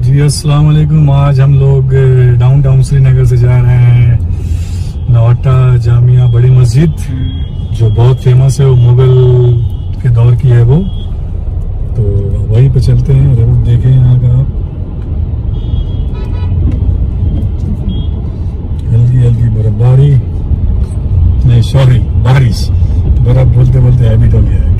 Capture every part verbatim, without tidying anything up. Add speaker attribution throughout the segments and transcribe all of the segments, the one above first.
Speaker 1: जी अस्सलाम वालेकुम। आज हम लोग डाउनटाउन श्रीनगर से जा रहे हैं नवाटा जामिया बड़ी मस्जिद, जो बहुत फेमस है। वो मुगल के दौर की है वो, तो वहीं पे चलते हैं। रोड देखें यहाँ का आप, हल्की हल्की बर्फबारी, नहीं सॉरी बारिश, बर्फ बोलते बोलते हैबिट हो गया है।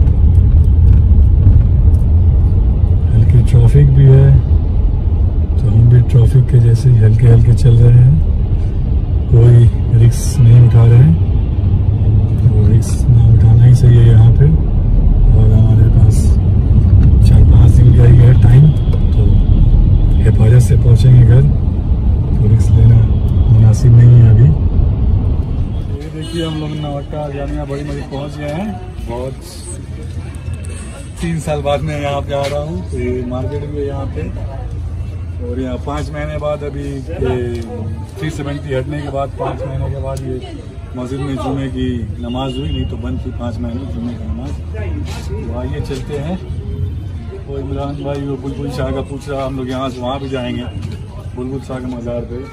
Speaker 1: हल्की ट्रैफिक भी है, तो हम भी ट्रैफिक के जैसे ही हल्के हल्के चल रहे हैं। कोई रिस्क नहीं उठा रहे हैं, तो रिस्क ना उठाना ही सही है यहाँ पे। और हमारे पास चार पाँच दिन का ही है टाइम, तो हिफाजत से पहुँचेंगे घर, तो रिस्क लेना मुनासिब नहीं है अभी। ये देखिए हम लोग नवाटा जामिया बड़ी मस्जिद पहुँच गए हैं। बहुत तीन साल बाद मैं यहाँ पे आ रहा हूँ, तो ये मार्केट भी है यहाँ पे। और यहाँ पाँच महीने बाद अभी थ्री सेवेंटी हटने के बाद पाँच महीने के बाद ये मस्जिद में जुमे की नमाज हुई, नहीं तो बंद थी पाँच महीने जुमे की नमाज। तो आइए चलते हैं। वो इमरान भाई वो बुलबुल शाह का पूछ रहा, हम लोग यहाँ से वहाँ भी जाएंगे बुलबुल शाह के मज़ार पे।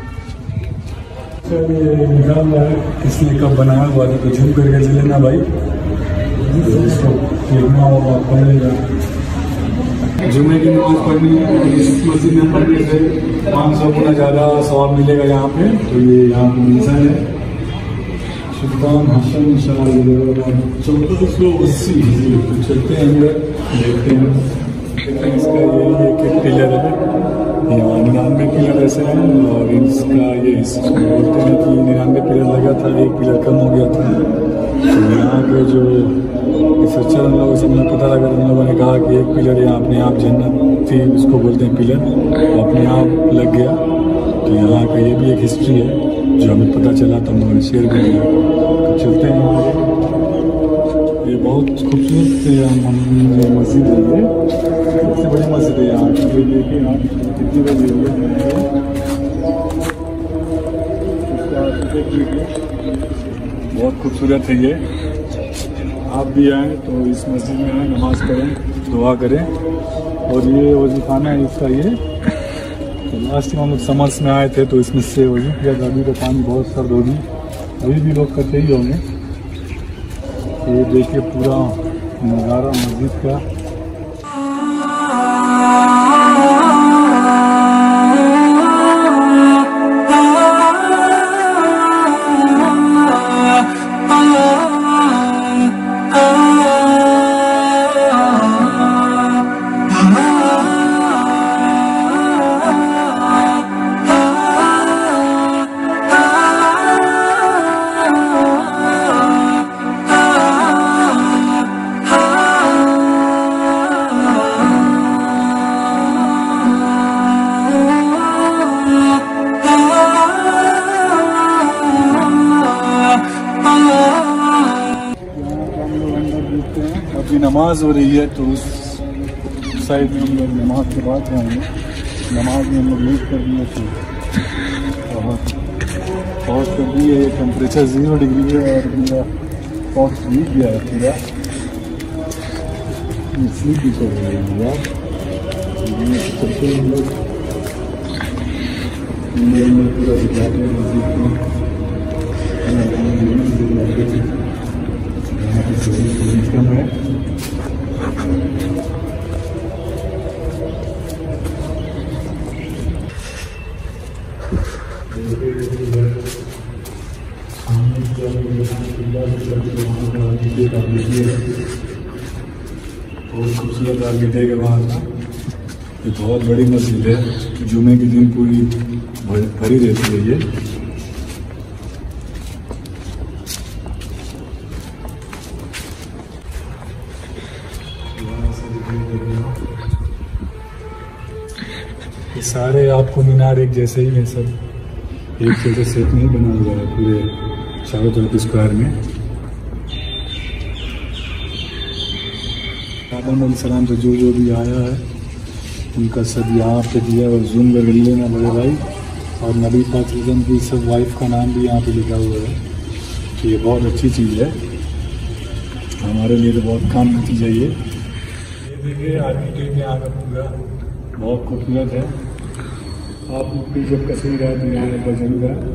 Speaker 1: इमरान भाई किसने कब बनाया हुआ था, तो झूम करके ले लेना भाई, इसको देखना होगा पड़ेगा। जुमे की नमाज पढ़नी इस मस्जिद में पढ़ने से पाँच सौ गुना ज़्यादा सवाब मिलेगा यहाँ पे। तो ये यहाँ पे मिशन है सुल्तान हसन चौदह सौ अस्सी। तो चलते हैं अंदर, देखते हैं। इसका ये एक एक पिलर है, यहाँ निन्यानवे पिलर ऐसे हैं, और इसका ये बोलते हैं कि निन्यानवे पिलर लगा था, एक पिलर कम हो गया था। तो यहाँ पे जो रिसर्चर हम लोगों से हमें पता लगा, उन लोगों ने कहा कि एक पिलर यहाँ अपने आप जन्नत थी, उसको बोलते हैं पिलर, तो अपने आप लग गया। तो यहाँ का ये भी एक हिस्ट्री है जो हमें पता चला, तो हम लोगों ने शेयर कर दिया। तो चलते हैं यहाँ, ये बहुत खूबसूरत मस्जिद है, ये सबसे बड़ी मस्जिद है यहाँ की। ये देखिए यहाँ कितनी बड़ी बहुत खूबसूरत है ये। आप भी आएँ तो इस मस्जिद में आएँ, नमाज पढ़ें, दुआ करें। और ये वजीफाना है इसका। ये तो लास्ट टाइम हम लोग समर्स में आए थे, तो इसमें से वजू किया था। अभी तो पानी बहुत सर्द होगी, अभी भी लोग करते ही होंगे। ये देखिए पूरा नज़ारा मस्जिद का। अभी नमाज हो रही है, तो उस साइड में हम लोग नमाज के बाद जाएंगे। नमाज में हम लोग लेट कर दिए थे, बहुत बहुत कर दी है। टेम्परेचर जीरो डिग्री है और मेरा बहुत वीक गया है पूरा, स्लीप भी चल रही है यार। चलते हम लोग पूरा दिखाते हैं मस्जिद को। कम है बहुत खूबसूरत आर्किटेक्ट है वहाँ का। ये बहुत बड़ी मस्जिद है, जुमे के दिन पूरी भरी रहती है ये। ये सारे आपको मीनार एक जैसे ही है, सब एक जैसे सेट नहीं बना हुआ है पूरे चारों तरफ स्क्वायर में। आदम अलैहिस्सलाम से जो जो भी आया है उनका सब यहाँ पे दिया, और जूम कर लेना बड़े भाई। और नबी पाक की सब वाइफ का नाम भी यहाँ पे लिखा हुआ है। तो ये बहुत अच्छी चीज़ है, हमारे लिए तो बहुत काम की चीज़ है ये। ये देखिए आर्किटेक्ट यहाँ का पूरा बहुत खूबसूरत है। आप भी जब कश्मीर आए तो यहाँ एक बार जरूर आए।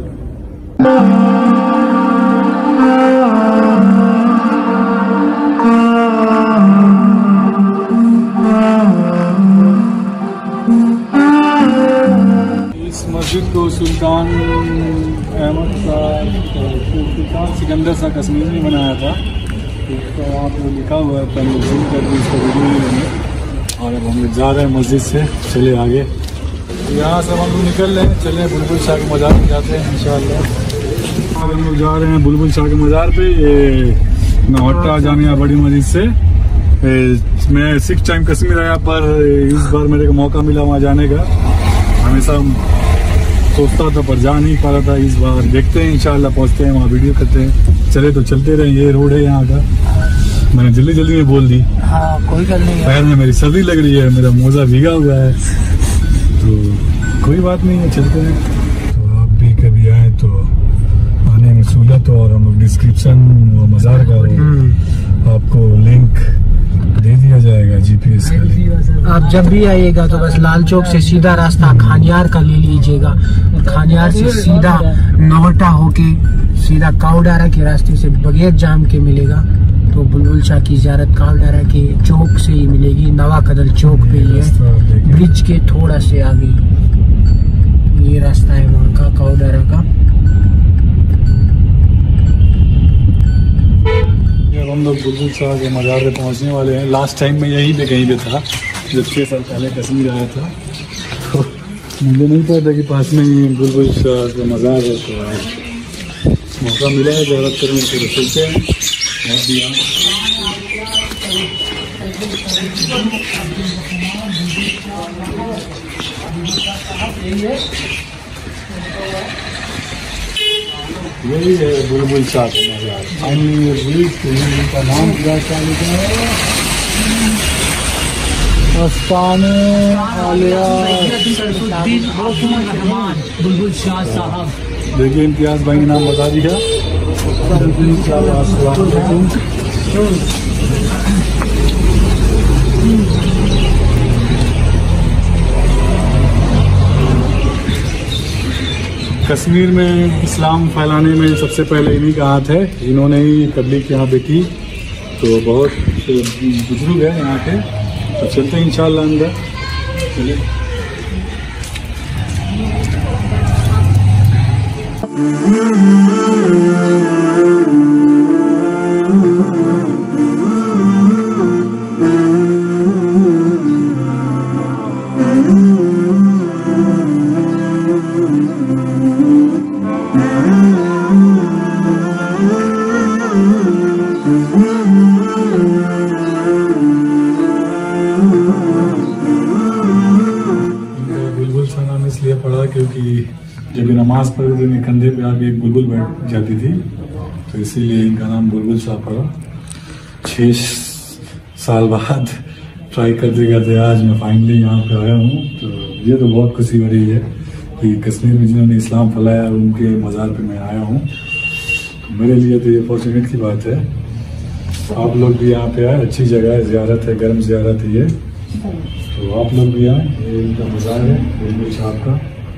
Speaker 1: इस मस्जिद को सुल्तान अहमद का सुल्तान सिकंदर सा कश्मीर में बनाया था। इसका वहाँ पर लिखा हुआ है, पहले जूम करके इसका वीडियो नहीं बने। और अब हम लोग जा रहे हैं मस्जिद से, चले आगे। यहाँ से हम लोग निकल रहे हैं, चले बुलबुल शाह के मज़ार पे जाते हैं इंशाअल्लाह। अब हम लोग जा रहे हैं बुलबुल शाह के मज़ार पे, ये नौहट्टा जामिया बड़ी मस्जिद से। मैं सिक्स टाइम कश्मीर आया, पर इस बार मेरे को मौका मिला वहाँ जाने का। हमेशा सोचता था पर जा नहीं पा रहा था। इस बार देखते हैं इंशाअल्लाह, पहुँचते हैं वहाँ, वीडियो करते हैं। चले तो चलते रहे। ये रोड है यहाँ का, मैंने जल्दी जल्दी में बोल दी।
Speaker 2: हाँ, कोई गल नहीं है।
Speaker 1: पैर में मेरी सर्दी लग रही है, मेरा मोजा भीगा हुआ है, तो कोई बात नहीं है, चलते हैं। तो आप भी कभी आए तो आने में सहूलत हो, और हम लोग डिस्क्रिप्शन मज़ार का आपको लिंक दे दिया जाएगा, जीपीएस का लिंक।
Speaker 2: आप जब भी आइएगा तो बस लाल चौक से सीधा रास्ता खानियार का ले लीजिएगा, और खानियार से सीधा नौहट्टा होके सीधा काउडारा के रास्ते से बगैर जाम के मिलेगा। तो बुलबुल शाह की ज़ियारत काउडारा के चौक से ही मिलेगी। नवा कदल चौक पे ही है, ब्रिज के थोड़ा से आगे ये रास्ता है वहाँ का, काउडारा का।
Speaker 1: हम लोग बुलबुल शाह के मज़ार पे पहुँचने वाले हैं। लास्ट टाइम मैं यहीं पे कहीं पे था, जब छः साल पहले कश्मीर आया था, तो मुझे नहीं पता था कि पास में ही बुलबुल शाह का मज़ार है। तो मौका मिला है ज़्यारत करने के, तो चलते हैं। बहुत दिया यही है बुलबुल शाह का मज़ार। फाइनली का नाम क्या है? आस्ताने आलिया
Speaker 2: बुलबुल शाह साहब।
Speaker 1: देखिए इम्तियाज़ भाई ने नाम बता दिया। कश्मीर में इस्लाम फैलाने में सबसे पहले इन्हीं का हाथ है, इन्होंने ही तबलीग यहाँ पे की। तो बहुत बुजुर्ग है यहाँ के। तो चलते हैं इंशाअल्लाह अंदर, चलिए। बुलबुल शाह नाम इसलिए पड़ा क्योंकि जब ये नमाज पढ़ते थे मेरे कंधे पे आके एक बुलबुल बैठ जाती थी, तो इसीलिए इनका नाम बुलबुल शाह पड़ा। छः साल बाद ट्राई करते करते आज मैं फाइनली यहाँ पे आया हूँ। तो ये तो बहुत खुशी हो रही है कि कश्मीर में जिन्होंने इस्लाम फैलाया उनके मज़ार पे मैं आया हूँ। तो मेरे लिए तो ये फॉर्चुनेट की बात है। तो आप लोग भी यहाँ पे आए, अच्छी जगह है, ज़ियारत है, गर्म ज़ियारत है ये। तो आप लोग भी आए, ये इनका मज़ार है बुलबुल शाह का।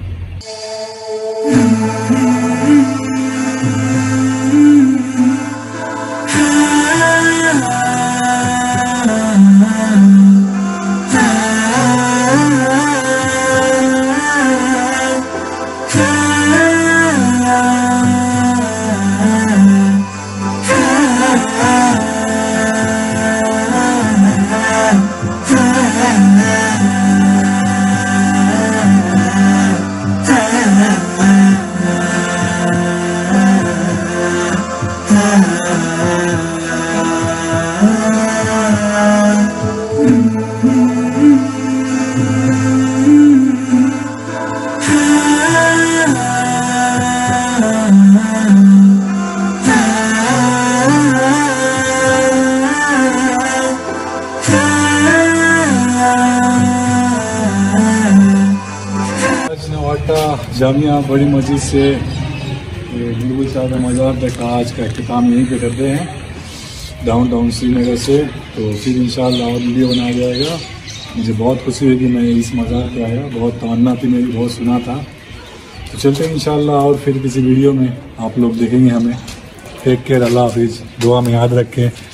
Speaker 1: जामिया बड़ी मस्जिद से बुलबुल शाह का मज़ार तक आज का अख्तिताम यहीं पे करते हैं, डाउन टाउन श्रीनगर से। तो फिर इंशाअल्लाह और वीडियो बनाया जाएगा। मुझे बहुत खुशी हुई कि मैं इस मज़ार पे आया, बहुत तमन्ना थी मेरी, बहुत सुना था। तो चलते हैं इंशाल्लाह और फिर किसी वीडियो में आप लोग देखेंगे हमें। टेक केयर, अल्लाह हाफिज़, दुआ में याद रखें।